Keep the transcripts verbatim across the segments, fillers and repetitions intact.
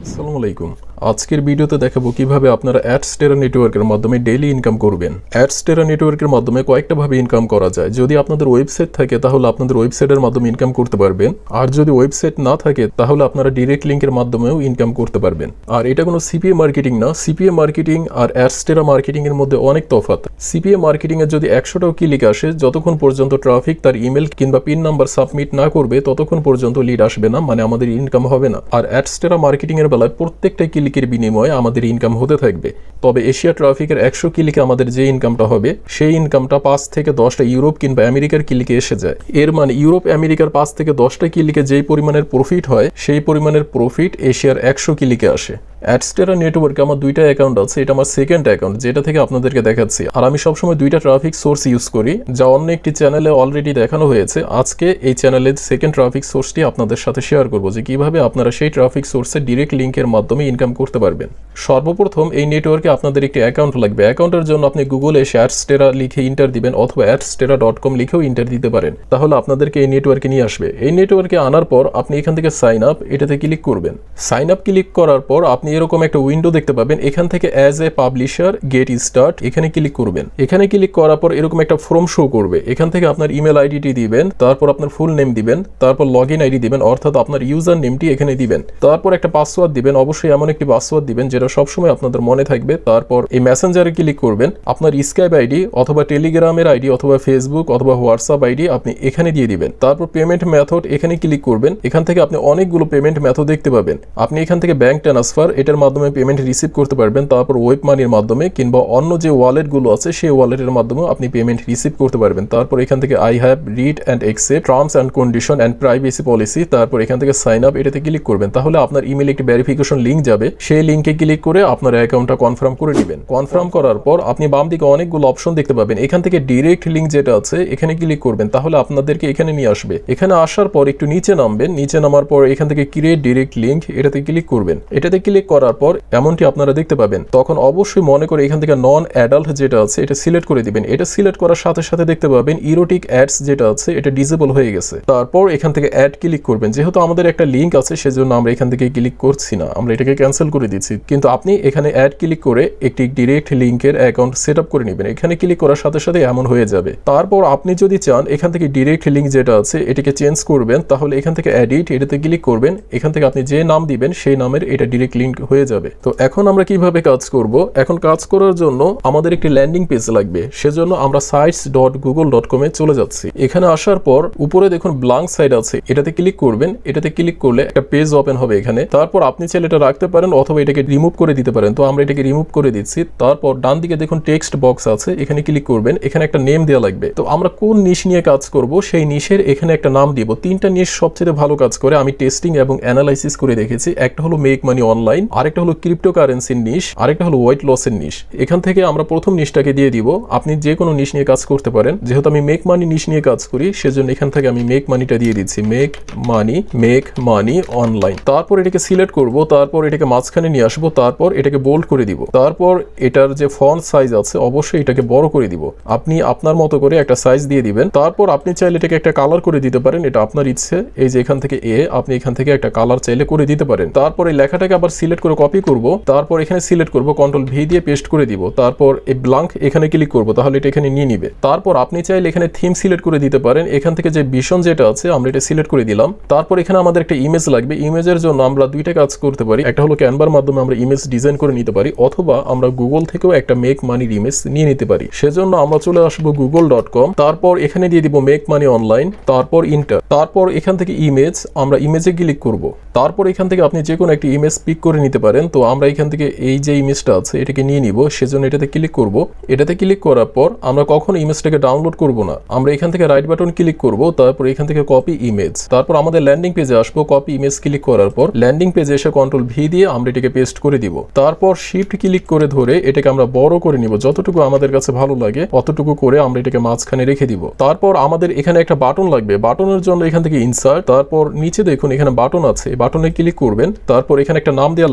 আসসালামু আলাইকুম। আজকের ভিডিওতে দেখাবো কিভাবে আপনারা অ্যাডস্টেরা নেটওয়ার্কের মাধ্যমে ডেইলি ইনকাম করবেন। অ্যাডস্টেরা নেটওয়ার্কের মাধ্যমে কয়েকটা ভাবে ইনকাম করা যায়। যদি আপনাদের ওয়েবসাইট থাকে তাহলে আপনাদের ওয়েবসাইটের মাধ্যমে ইনকাম করতে পারবেন, আর যদি ওয়েবসাইট না থাকে তাহলে আপনারা ডিরেক্ট লিঙ্কের মাধ্যমেও ইনকাম করতে পারবেন। আর এটা কোনো সিপিএ মার্কেটিং না। সিপিএ মার্কেটিং আর অ্যাডস্টেরা মার্কেটিং এর মধ্যে অনেক তফাৎ। সিপিএ মার্কেটিং এর যদি একশোটাও ক্লিক আসে, যতক্ষণ পর্যন্ত ট্রাফিক তার ইমেল কিংবা পিন নাম্বার সাবমিট না করবে ততক্ষণ পর্যন্ত লিড আসবে না, মানে আমাদের ইনকাম হবে না। আর অ্যাডস্টেরা মার্কেটিং এর বেলায় প্রত্যেকটা ক্লিকের বিনিময়ে আমাদের ইনকাম হতে থাকবে। তবে এশিয়া ট্রাফিকের একশো ক্লিকে আমাদের যে ইনকামটা হবে সেই ইনকামটা পাঁচ থেকে দশটা ইউরোপ কিংবা আমেরিকার ক্লিকে এসে যায়। এর মানে ইউরোপ আমেরিকার পাঁচ থেকে দশটা ক্লিকে যেই পরিমাণের প্রফিট হয় সেই পরিমাণের প্রফিট এশিয়ার একশো ক্লিকে আসে। অ্যাডস্টেরা নেটওয়ার্কে আমার দুইটা অ্যাকাউন্ট আছে, এটা আমার সেকেন্ড অ্যাকাউন্ট যেটা থেকে আপনাদেরকে দেখাচ্ছি। আর আমি সবসময় দুইটা ট্রাফিক সোর্স ইউজ করি, যা অন্য একটি চ্যানেলে অলরেডি দেখানো হয়েছে। আজকে এই চ্যানেলের সেকেন্ড ট্রাফিক সোর্সটি আপনাদের সাথে শেয়ার করবো যে কিভাবে আপনারা সেই ট্রাফিক সোর্সে ডিরেক্ট লিঙ্কের মাধ্যমে ইনকাম করতে পারবেন। সর্বপ্রথম এই নেটওয়ার্কে আপনাদের একটি অ্যাকাউন্ট লাগবে। অ্যাকাউন্টের জন্য আপনি গুগলে এসে অ্যাডস্টেরা লিখে ইন্টার দিবেন অথবা অ্যাডস্টেরা ডট কম লিখেও ইন্টার দিতে পারেন, তাহলে আপনাদেরকে এই নেটওয়ার্কে নিয়ে আসবে। এই নেটওয়ার্কে আনার পর আপনি এখান থেকে সাইন আপ এটাতে ক্লিক করবেন। সাইন আপ ক্লিক করার পর আপনি এরকম একটা উইন্ডো দেখতে পাবেন। এখান থেকে as a publisher get start এখানে ক্লিক করবেন। এখানে ক্লিক করার পর এরকম একটা ফর্ম শো করবে। এখান থেকে আপনার ইমেল আইডিটি দিবেন, তারপর আপনার ফুল নেম দিবেন, তারপর লগ ইন আইডি দিবেন অর্থাৎ আপনার ইউজার নেমটি এখানে দিবেন, তারপর একটা পাসওয়ার্ড দিবেন। অবশ্যই এমন একটি পাসওয়ার্ড দিবেন যেটা সবসময় আপনাদের মনে থাকবে। তারপর এই মেসেঞ্জারে ক্লিক করবেন। আপনার স্কাইপ আইডি অথবা টেলিগ্রামের আইডি অথবা ফেসবুক অথবা হোয়াটসঅ্যাপ আইডি আপনি এখানে দিয়ে দিবেন। তারপর পেমেন্ট মেথড এখানে ক্লিক করবেন। এখান থেকে আপনি অনেকগুলো পেমেন্ট মেথড দেখতে পাবেন। আপনি এখান থেকে ব্যাংক ট্রান্সফার এটার মাধ্যমে পেমেন্ট রিসিভ করতে পারবেন, তারপর ওয়েব মানির মাধ্যমে কিংবা অন্য যে ওয়ালেটগুলো আছে সেই ওয়ালেটের মাধ্যমে আপনি পেমেন্ট রিসিভ করতে পারবেন। তারপর এখান থেকে I have read and accept terms and condition and privacy policy, তারপর এখান থেকে সাইন আপ এটাতে ক্লিক করবেন। তাহলে আপনার ইমেলে একটি ভেরিফিকেশন লিঙ্ক যাবে, সেই লিঙ্কে ক্লিক করে আপনার অ্যাকাউন্টটা কনফার্ম করে দিবেন। কনফার্ম করার পর আপনি বাম দিকে অনেকগুলো অপশন দেখতে পাবেন। এখান থেকে ডিরেক্ট লিঙ্ক যেটা আছে এখানে ক্লিক করবেন, তাহলে আপনাদেরকে এখানে নিয়ে আসবে। এখানে আসার পর একটু নিচে নামবেন। নিচে নামার পর এখান থেকে ক্রিয়েট ডিরেক্ট লিঙ্ক এটাতে ক্লিক করবেন। এটাতে ক্লিক করার পর এমনটি আপনারা দেখতে পাবেন। তখন অবশ্যই মনে করে এখান থেকে নন অ্যাডাল্ট যেটা আছে এটা সিলেক্ট করে দিবেন। এটা সিলেক্ট করার সাথে সাথে দেখতে পাবেন ইরোটিক অ্যাডস যেটা আছে এটা ডিসেবল হয়ে গেছে। তারপর এখান থেকে অ্যাড ক্লিক করবেন। যেহেতু আমাদের একটা লিঙ্ক আছে সেজন্য আমরা এখান থেকে ক্লিক করছি না, আমরা এটাকে ক্যান্সেল করে দিচ্ছি। কিন্তু আপনি এখানে অ্যাড ক্লিক করে একটি ডিরেক্ট লিঙ্কের অ্যাকাউন্ট সেট আপ করে নেবেন। এখানে ক্লিক করার সাথে সাথে এমন হয়ে যাবে। তারপর আপনি যদি চান এখান থেকে ডিরেক্ট লিঙ্ক যেটা আছে এটাকে চেঞ্জ করবেন, তাহলে এখান থেকে এডিট এটাতে ক্লিক করবেন। এখান থেকে আপনি যে নাম দিবেন সেই নামের এটা ডিরেক্ট লিঙ্ক হয়ে যাবে। তো এখন আমরা কিভাবে কাজ করব? এখন কাজ করার জন্য আমাদের একটি ল্যান্ডিং পেজ লাগবে, সেজন্য আমরা sites dot Google dot com এ চলে যাচ্ছি। এখানে আসার পর উপরে দেখুন ব্ল্যাঙ্ক সাইট আছে, এটাতে ক্লিক করবেন। এটাতে ক্লিক করলে একটা পেজ ওপেন হবে এখানে। তারপর আপনি চাইলে এটা রাখতে পারেন অথবা এটাকে রিমুভ করে দিতে পারেন। তো আমরা এটাকে রিমুভ করে দিচ্ছি। তারপর ডান দিকে দেখুন টেক্সট বক্স আছে, এখানে ক্লিক করবেন। এখানে একটা নেম দেওয়া লাগবে। তো আমরা কোন নিশ নিয়ে কাজ করব সেই নিশের এখানে একটা নাম দিব। তিনটা নিশ সবচেয়ে ভালো কাজ করে, আমি টেস্টিং এবং অ্যানালাইসিস করে দেখেছি। একটা হলো মেক মানি অনলাইন, আরেকটা হলো ক্রিপ্টোকারেন্সির নিশ, আরেকটা হলো ওয়েট লসের নিশ। এখান থেকে আমরা প্রথম নিশটাকে দিয়ে দিব। আপনি যে কোনো নিশ নিয়ে কাজ করতে পারেন। যেহেতু আমি মেক মানি নিশ নিয়ে কাজ করি সেজন্য এখান থেকে আমি মেক মানিটা দিয়ে দিচ্ছি। Make money make money online. তারপর এটাকে সিলেক্ট করব, তারপর এটাকে মাঝখানে নিয়ে আসবো, তারপর এটাকে বোল্ড করে দিব। তারপর এটার যে ফন্ট সাইজ আছে অবশ্যই এটাকে বড় করে দিব। আপনি আপনার মতো করে একটা সাইজ দিয়ে দিবেন। তারপর আপনি চাইলে এটাকে একটা কালার করে দিতে পারেন, এটা আপনার ইচ্ছে। এই যে এখান থেকে এ আপনি এখান থেকে একটা কালার চাইলে করে দিতে পারেন। তারপর এই লেখাটাকে আবার সিলেক্ট করে কপি করব, তারপর এখানে সিলেক্ট করব, কন্ট্রোল ভি দিয়ে পেস্ট করে দিব। তারপর এই ব্ল্যাঙ্ক এখানে ক্লিক করব, তাহলে এটা এখানে নিয়ে নিবে। তারপর আপনি চাইলে এখানে থিম সিলেক্ট করে দিতে পারেন। এখান থেকে যে ভিশন যেটা আছে আমরা এটা সিলেক্ট করে দিলাম। তারপর এখানে আমাদের একটা ইমেজ লাগবে। ইমেজের জন্য আমরা দুইটা কাজ করতে পারি। একটা হলো ক্যানভার মাধ্যমে আমরা ইমেজ ডিজাইন করে নিতে পারি, অথবা আমরা গুগল থেকেও একটা মেক মানির ইমেজ নিয়ে নিতে পারি। সেজন্য আমরা চলে আসবো গুগল ডট কম, তারপর এখানে দিয়ে দিব মেক মানি অনলাইন, তারপর ইন্টার। তারপর এখান থেকে ইমেজ, আমরা ইমেজে ক্লিক করব। তারপর এখান থেকে আপনি যে কোনো একটা ইমেজ পিক করে নিতে পারেন। তো আমরা এখান থেকে এই যে ইমেজটা আছে এটাকে নিয়ে নিব, সেজন্য এটাতে ক্লিক করব। এটাতে ক্লিক করার পর আমরা কখনো ইমেজটাকে ডাউনলোড করব না, আমরা এখান থেকে রাইট বাটন ক্লিক করব, তারপর এখান থেকে কপি ইমেজ। তারপর আমাদের ল্যান্ডিং পেজে আসবো। কপি ইমেজ ক্লিক করার পর ল্যান্ডিং পেজে এসে কন্ট্রোল ভি দিয়ে আমরা এটাকে পেস্ট করে দিব। তারপর শিফট ক্লিক করে ধরে এটাকে আমরা বড় করে নিব, যতটুকু আমাদের কাছে ভালো লাগে অতটুকু করে আমরা এটাকে মাঝখানে রেখে দিব। তারপর আমাদের এখানে একটা বাটন লাগবে। বাটনের জন্য এখান থেকে ইনসার্ট, তারপর নিচে দেখুন এখানে বাটন আছে, বাটনে ক্লিক করবেন। তারপর এখানে একটা নাম দেওয়া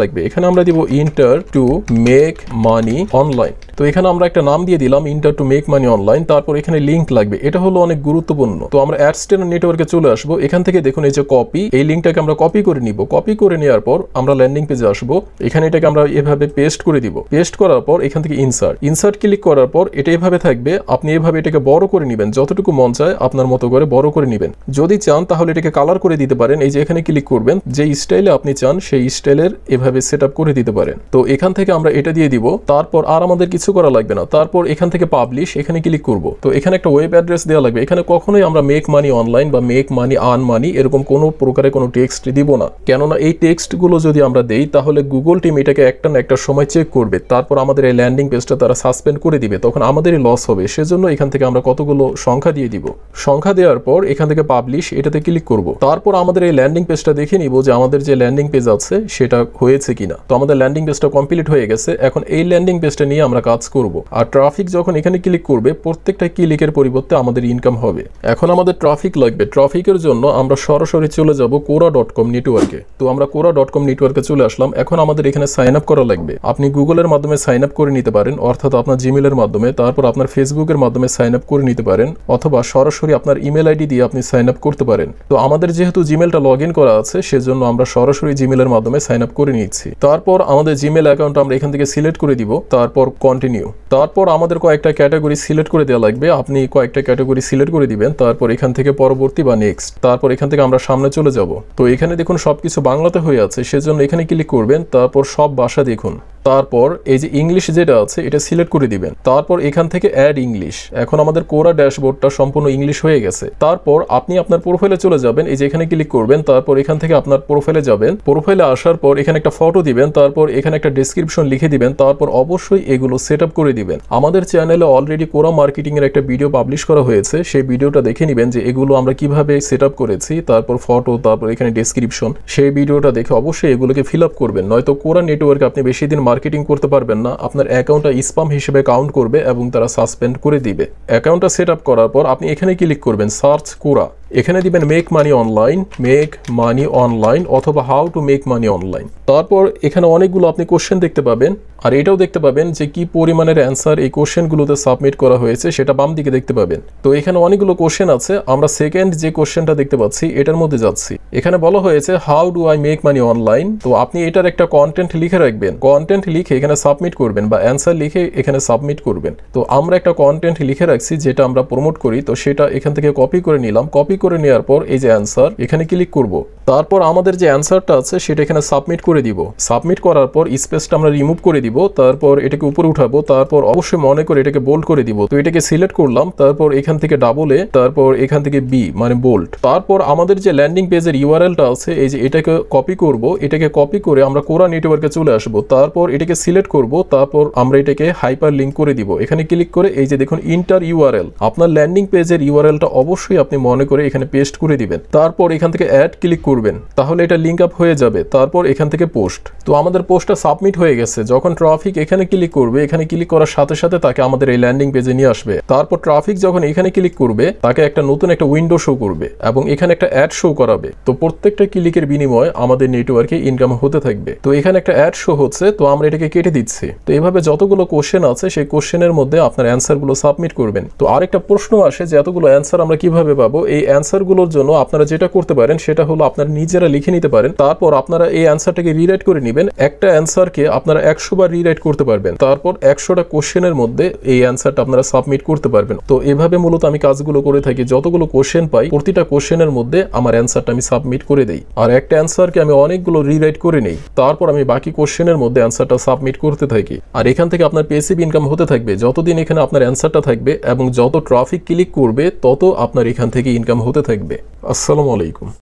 লাগবে। এখানে আমরা দিব enter to make money online. তো এখানে আমরা একটা নাম দিয়ে দিলাম enter to make money online. তারপর এখানে লিঙ্ক লাগবে, এটা হলো অনেক গুরুত্বপূর্ণ। তো আমরা অ্যাডস্টেনার নেটওয়ার্কে চলে আসবো। এখান থেকে দেখুন এই যে কপি, এই লিঙ্কটাকে আমরা কপি করে নিব। কপি করে নেওয়ার পর আমরা ল্যান্ডিং পেজে আসবো। এখানে এটাকে আমরা এভাবে পেস্ট করে দিব। পেস্ট করার পর এখান থেকে ইনসার্ট ইনসার্ট ক্লিক করার পর এটা এভাবে থাকবে। আপনি এভাবে এটাকে বড় করে নেবেন, যতটুকু মন চায় আপনার মতো করে বড় করে নেবেন। যদি চান তাহলে এটাকে কালার করে দিতে পারেন। এই যে এখানে ক্লিক করবেন, যে স্টাইলে আপনি চান সেই স্টাইলের এভাবে সেট আপ করে দিতে পারেন। তো এখান থেকে আমরা এটা দিয়ে দিব। তারপর আর আমাদের কিছু করা লাগবে না। তারপর এখান থেকে পাবলিশ, এখানে ক্লিক করব। তো এখানে একটা ওয়েব অ্যাড্রেস দেওয়া লাগবে। এখানে কখনোই আমরা মেক মানি অনলাইন বা মেক মানি আর্ন মানি এরকম কোনো প্রকারের কোনো টেক্সট দিব না, কেননা এই টেক্সটগুলো যদি আমরা দেই তাহলে গুগল টিম এটাকে একটা না একটা সময় চেক করবে। তারপর আমাদের এই ল্যান্ডিং পেজটা তারা সাসপেন্ড করে দিবে, তখন আমাদেরই লস হবে। সেজন্য এখান থেকে আমরা কতগুলো সংখ্যা দিয়ে দিব। সংখ্যা দেওয়ার পর এখান থেকে পাবলিশ, এটাতে ক্লিক করব। তারপর আমাদের এই ল্যান্ডিং পেজটা দেখে নিব যে আমাদের যে ল্যান্ডিং পেজ আছে সেটা হয়েছে কিনা। তো আমাদের ল্যান্ডিং পেজটা কমপ্লিট হয়ে গেছে। এখন এই ল্যান্ডিং পেজটা নিয়ে আমরা কাজ করব। আর ট্রাফিক যখন এখানে ক্লিক করবে, প্রত্যেকটা ক্লিকের পরিবর্তে আমাদের ইনকাম হবে। এখন আমাদের ট্রাফিক লাগবে। ট্রাফিকের জন্য আমরা সরাসরি চলে যাব কোরা ডট কম নেটওয়ার্কে। তো আমরা কোরা ডট কম নেটওয়ার্কে চলে আসলাম। এখন আমাদের এখানে সাইন আপ করা লাগবে। আপনি গুগলের মাধ্যমে সাইন আপ করে নিতে পারেন, অর্থাৎ আপনার জিমেলের মাধ্যমে, তারপর আপনার ফেসবুকের মাধ্যমে সাইন আপ করে নিতে পারেন, অথবা সরাসরি আপনার ইমেল আইডি দিয়ে আপনি সাইন আপ করতে পারেন। তো আমাদের যেহেতু জিমেলটা লগ ইন করা আছে সেজন্য আমরা সরাসরি জিমেলের মাধ্যমে সাইন আপ করে নিচ্ছি। তারপর আমাদের জিমেল অ্যাকাউন্ট আমরা এখান থেকে সিলেক্ট করে দিব। তারপর কন্টিনিউ। তারপর আমাদের কয়েকটা ক্যাটাগরি সিলেক্ট করে দেওয়া লাগবে। আপনি কয়েকটা ক্যাটাগরি সিলেক্ট করে দিবেন। তারপর এখান থেকে পরবর্তী বা নেক্সট। তারপর এখান থেকে আমরা সামনে চলে যাব। তো এখানে দেখুন সবকিছু বাংলাতে হয়ে আছে, সেজন্য এখানে ক্লিক করবেন। তারপর সব ভাষা দেখুন। তারপর এই যে ইংলিশ যেটা আছে এটা সিলেক্ট করে দিবেন। তারপর এখান থেকে অ্যাড ইংলিশ। এখন আমাদের কোরা ড্যাশবোর্ডটা সম্পূর্ণ ইংলিশ হয়ে গেছে। তারপর আপনি আপনার প্রোফাইলে চলে যাবেন। এই যে এখানে ক্লিক করবেন। তারপর এখান থেকে আপনার প্রোফাইলে যাবেন। প্রোফাইলে আসার পর এখানে একটা ফটো দিবেন। তারপর এখানে একটা ডেসক্রিপশন লিখে দিবেন। তারপর অবশ্যই এগুলো সেট আপ করে দিবেন। আমাদের চ্যানেলে অলরেডি কোরা মার্কেটিং এর একটা ভিডিও পাবলিশ করা হয়েছে, সেই ভিডিওটা দেখে নেবেন যে এগুলো আমরা কিভাবে সেট আপ করেছি। তারপর ফটো, তারপর এখানে ডেসক্রিপশন, সেই ভিডিওটা দেখে অবশ্যই এগুলোকে ফিল আপ করবেন। নয়তো কোরা নেটওয়ার্কে আপনি বেশি দিন মার্কেটিং করতে পারবেন না। আপনার অ্যাকাউন্টটা স্প্যাম হিসেবে কাউন্ট করবে এবং তারা সাসপেন্ড করে দিবে। অ্যাকাউন্টটা সেট আপ করার পর আপনি এখানে ক্লিক করবেন, সার্চ কোরা। এখানে দিবেন make money online, make money online অথবা how to make money online. তারপর এখানে অনেকগুলো আপনি কোশ্চেন দেখতে পাবেন, আর এটাও দেখতে পাবেন যে কি পরিমাণের অ্যান্সার এই কোশ্চেনগুলোতে সাবমিট করা হয়েছে, সেটা বাম দিকে দেখতে পাবেন। তো এখানে অনেকগুলো কোশ্চেন আছে। আমরা সেকেন্ড যে কোশ্চেনটা দেখতে পাচ্ছি এটার মধ্যে যাচ্ছি। এখানে বলা হয়েছে how do I make money online. তো আপনি এটার একটা কন্টেন্ট লিখে রাখবেন। কন্টেন্ট লিখে এখানে সাবমিট করবেন বা অ্যান্সার লিখে এখানে সাবমিট করবেন। তো আমরা একটা কন্টেন্ট লিখে রাখছি যেটা আমরা প্রমোট করি। তো সেটা এখান থেকে কপি করে নিলাম। কপি করে নেওয়ার পর এই যে অ্যান্সার, এখানে ক্লিক করব। তারপর আমাদের যে অ্যান্সারটা আছে সেটা এখানে সাবমিট করে দিব। সাবমিট করার পর স্পেসটা আমরা রিমুভ করে দিব। তারপর এটাকে উপরে উঠাবো। তারপর অবশ্যই মনে করে এটাকে বোল্ড করে দিব। তো এটাকে সিলেক্ট করলাম। তারপর এখান থেকে ডাবল এ, তারপর এখান থেকে বি মানে বোল্ড। তারপর আমাদের যে ল্যান্ডিং পেজের ইউআরএলটা আছে এই যে এটাকে কপি করব। এটাকে কপি করে আমরা কোরা নেটওয়ার্কে চলে আসবো। তারপর এটাকে সিলেক্ট করব। তারপর আমরা এটাকে হাইপার লিঙ্ক করে দিব। এখানে ক্লিক করে এই যে দেখুন ইন্টার ইউআরএল, আপনার ল্যান্ডিং পেজের ইউআরএলটা অবশ্যই আপনি মনে করে এখানে পেস্ট করে দিবেন। তারপর এখান থেকে অ্যাড ক্লিক করবেন, তাহলে এটা লিঙ্ক আপ হয়ে যাবে। তারপর এখান থেকে পোস্ট। তো আমাদের পোস্টটা সাবমিট হয়ে গেছে। যখন ট্রাফিক এখানে ক্লিক করবে, এখানে ক্লিক করার সাথে সাথে তাকে আমাদের এই ল্যান্ডিং পেজে নিয়ে আসবে। তারপর ট্রাফিক যখন এখানে ক্লিক করবে তাকে একটা নতুন একটা উইন্ডো শো করবে এবং এখানে একটা অ্যাড শো করাবে। তো প্রত্যেকটা ক্লিকের বিনিময়ে আমাদের নেটওয়ার্কে ইনকাম হতে থাকবে। তো এখানে একটা অ্যাড শো হচ্ছে, তো আমরা এটাকে কেটে দিচ্ছি। তো এইভাবে যতগুলো কোশ্চেন আছে সেই কোশ্চেনের মধ্যে আপনার অ্যান্সার গুলো সাবমিট করবেন। তো আরেকটা প্রশ্ন আসে যে এতগুলো অ্যান্সার আমরা কিভাবে পাবো। এই অ্যান্সার গুলোর জন্য আপনারা যেটা করতে পারেন সেটা হলো আপনারা নিজেরা লিখে নিতে পারেন। তারপর আপনারা এই অ্যান্সারটাকে রিরাইট করে নেবেন। একটা অ্যান্সারকে আপনারা একশো বার রিরাইট করতে পারবেন। তারপর একশোটা কোশ্চেনের মধ্যে এই অ্যান্সারটা আপনারা সাবমিট করতে পারবেন। তো এভাবে মূলত আমি কাজগুলো করে থাকি। যতগুলো কোশ্চেন পাই প্রতিটা কোশ্চেনের মধ্যে আমার অ্যান্সারটা আমি সাবমিট করে দেই। আর একটা অ্যান্সারকে আমি অনেকগুলো রিরাইট করে নেই। তারপর আমি বাকি কোশ্চেনের মধ্যে অ্যান্সারটা সাবমিট করতে থাকি। আর এখান থেকে আপনার প্যাসিভ ইনকাম হতে থাকবে। যতদিন এখানে আপনার অ্যান্সারটা থাকবে এবং যত ট্রাফিক ক্লিক করবে তত আপনার এখান থেকে ইনকাম হতে থাকবে। আসসালামু আলাইকুম।